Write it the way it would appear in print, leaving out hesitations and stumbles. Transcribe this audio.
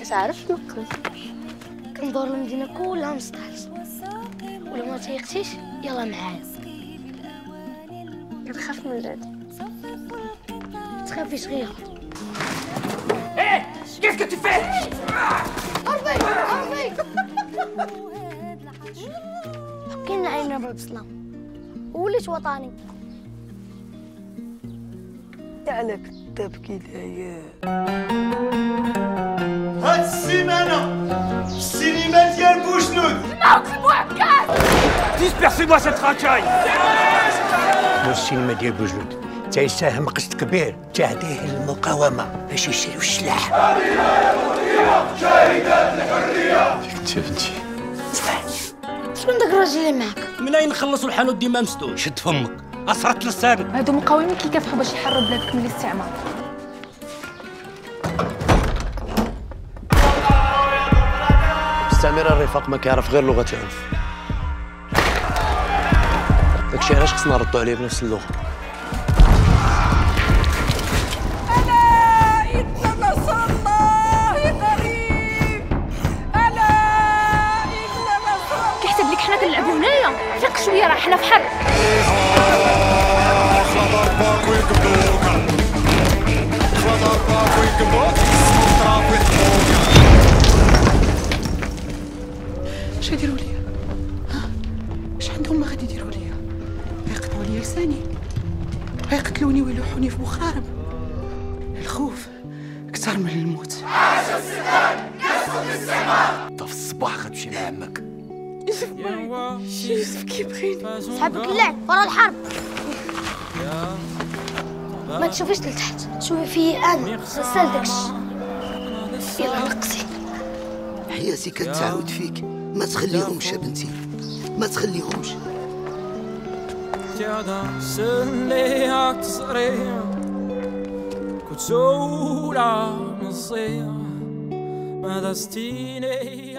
كتعرف تنقز. كندور المدينه كلها مستحيل، ولا ما تيقتيش يلا معايا. كتخاف من الرد، تخافيش غير. ايه كيف كنت فيه؟ ارضي حكينا علينا بالاسلام وليت وطني. عليك تبكي العيال. هاد السيمانة السينما ديال بوجنود. ديسبيرسي-moi cette racaille. السينما ديال بوجنود تيساهم قسط كبير تهديه المقاومة باش يشريو السلاح. شهيدات الحرية. انت بنتي شكون داك الراجل اللي معاك؟ منين نخلصوا الحانوت ديما مسدود؟ شد فمك اصرت لسانك. هادو مقاومين كيكافحوا باش يحرروا بلادكم من الاستعمار. مستعمر الرفاق ما كيعرف غير لغة العنف. داكشي علاش خصنا نردوا عليه بنفس اللغة. ألا إن نصر الله قريب. ألا إن نصر. كيحسب لك حنا كنلعبوا هنايا؟ فيق شويه راه حنا في حرب. اش يديروا لي؟ اش عندهم ما غادي يديروا لي؟ غيقطعوا لي لساني، غيقتلوني ويلوحوني في مخارب. الخوف اكثر من الموت. عاش السلام يسقط الاستعمار. انت في الصباح غتمشي مع عمك. يوسف كيبغيني. صحابك اللعب ورا الحرب. ما تشوفيش لتحت، شوفي في انا غسل داكشي. يلا نقصي. حياتي كتعاود فيك، ما تخليهمش يا بنتي، ما تخليهمش. كنت سولة مصير ماذا ستيني